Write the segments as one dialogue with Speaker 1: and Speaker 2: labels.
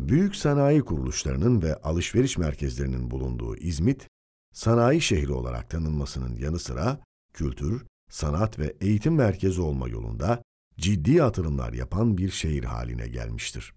Speaker 1: Büyük sanayi kuruluşlarının ve alışveriş merkezlerinin bulunduğu İzmit, sanayi şehri olarak tanınmasının yanı sıra kültür, sanat ve eğitim merkezi olma yolunda ciddi atılımlar yapan bir şehir haline gelmiştir.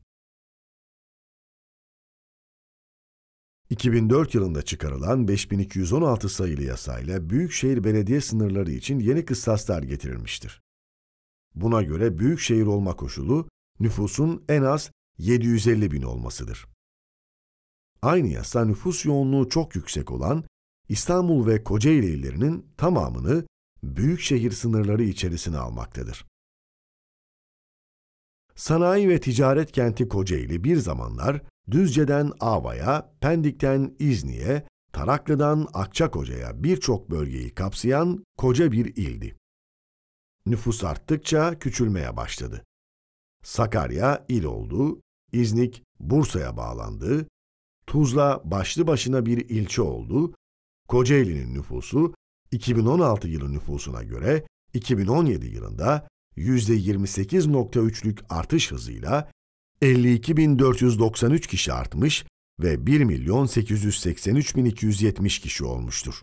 Speaker 1: 2004 yılında çıkarılan 5216 sayılı yasayla büyükşehir belediye sınırları için yeni kıstaslar getirilmiştir. Buna göre büyükşehir olma koşulu nüfusun en az 750 bin olmasıdır. Aynı yasa nüfus yoğunluğu çok yüksek olan İstanbul ve Kocaeli illerinin tamamını büyükşehir sınırları içerisine almaktadır. Sanayi ve ticaret kenti Kocaeli bir zamanlar Düzce'den Ava'ya, Pendik'ten İzni'ye, Taraklı'dan Akçakoca'ya birçok bölgeyi kapsayan koca bir ildi. Nüfus arttıkça küçülmeye başladı. Sakarya il oldu, İznik Bursa'ya bağlandı, Tuzla başlı başına bir ilçe oldu, Kocaeli'nin nüfusu 2016 yılı nüfusuna göre 2017 yılında %28,3'lük artış hızıyla 52.493 kişi artmış ve 1.883.270 kişi olmuştur.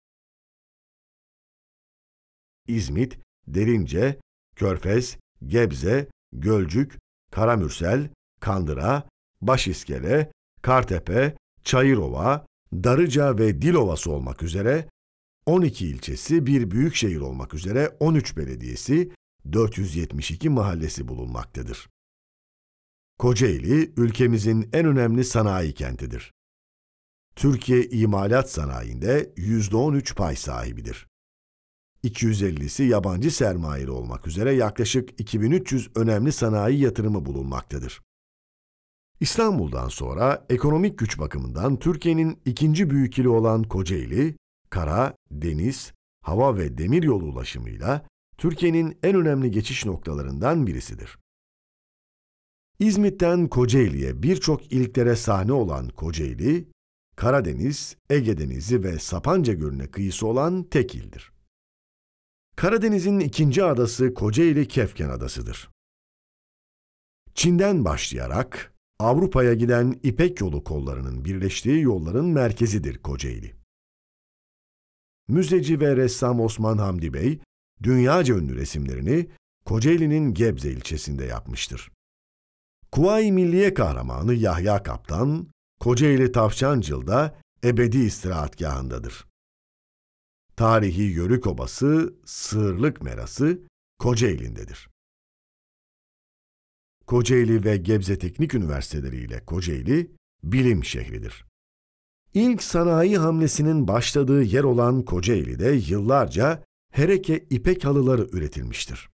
Speaker 1: İzmit, Derince, Körfez, Gebze, Gölcük, Karamürsel, Kandıra, Başiskele, Kartepe, Çayırova, Darıca ve Dilovası olmak üzere 12 ilçesi, bir büyükşehir olmak üzere 13 belediyesi, 472 mahallesi bulunmaktadır. Kocaeli, ülkemizin en önemli sanayi kentidir. Türkiye imalat sanayinde %13 pay sahibidir. 250'si yabancı sermayeli olmak üzere yaklaşık 2300 önemli sanayi yatırımı bulunmaktadır. İstanbul'dan sonra ekonomik güç bakımından Türkiye'nin ikinci büyük ili olan Kocaeli, kara, deniz, hava ve demiryolu ulaşımıyla Türkiye'nin en önemli geçiş noktalarından birisidir. İzmit'ten Kocaeli'ye birçok iliklere sahne olan Kocaeli, Karadeniz, Ege Denizi ve Sapanca Gölü'ne kıyısı olan tek ildir. Karadeniz'in ikinci adası Kocaeli Kefken Adası'dır. Çin'den başlayarak Avrupa'ya giden İpek Yolu kollarının birleştiği yolların merkezidir Kocaeli. Müzeci ve ressam Osman Hamdi Bey, dünyaca ünlü resimlerini Kocaeli'nin Gebze ilçesinde yapmıştır. Kuvayi Milliye kahramanı Yahya Kaptan, Kocaeli Tavşancıl'da ebedi istirahatgahındadır. Tarihi Yörük Obası, Sığırlık Merası Kocaeli'ndedir. Kocaeli ve Gebze Teknik Üniversiteleri ile Kocaeli, bilim şehridir. İlk sanayi hamlesinin başladığı yer olan Kocaeli'de yıllarca hereke ipek halıları üretilmiştir.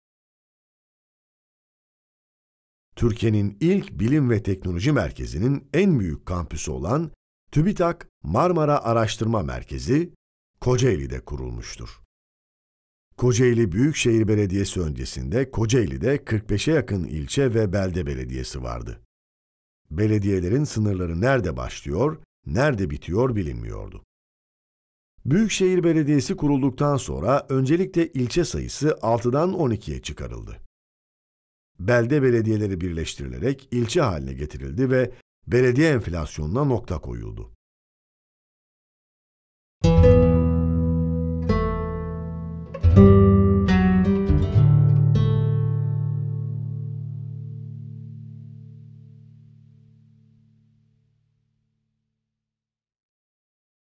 Speaker 1: Türkiye'nin ilk bilim ve teknoloji merkezinin en büyük kampüsü olan TÜBİTAK Marmara Araştırma Merkezi, Kocaeli'de kurulmuştur. Kocaeli Büyükşehir Belediyesi öncesinde Kocaeli'de 45'e yakın ilçe ve belde belediyesi vardı. Belediyelerin sınırları nerede başlıyor, nerede bitiyor bilinmiyordu. Büyükşehir Belediyesi kurulduktan sonra öncelikle ilçe sayısı 6'dan 12'ye çıkarıldı. Belde belediyeleri birleştirilerek ilçe haline getirildi ve belediye enflasyonuna nokta koyuldu.